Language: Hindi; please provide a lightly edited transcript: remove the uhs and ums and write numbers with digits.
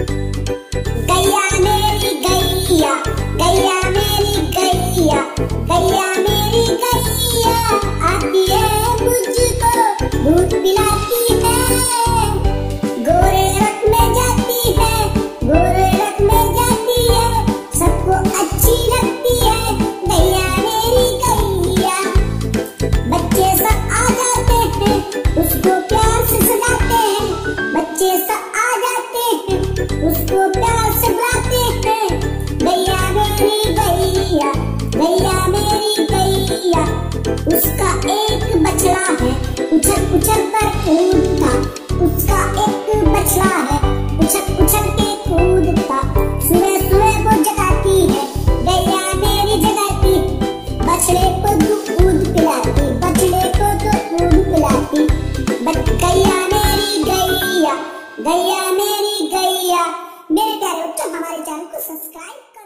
गैया मेरी गैया, गैया मेरी गैया, गैया मेरी गैया आती है मुझको दूध पिलाती है। गोरे रथ में जाती है, गोरे रथ में जाती है, सबको अच्छी लगती है गैया मेरी गैया। बच्चे सब आ जाते हैं, उसको प्यार से सजाते हैं, बच्चे सब आ जाते हैं, उसको प्यार से बुलाते हैं। गैया मेरी गैया, गैया मेरी गैया। उसका एक बछड़ा है, उछल उछल कर कूदता, उसका एक बछड़ा है, उछल उछल के कूदता। सुबह सुबह वो जगाती है, गैया मेरी जगाती, बछड़े को दूध पिलाती, बछड़े को दूध पिलाती। गैया मेरी गैया, गैया मेरी गैया। मेरे प्यारे बच्चों, हमारे चैनल को सब्सक्राइब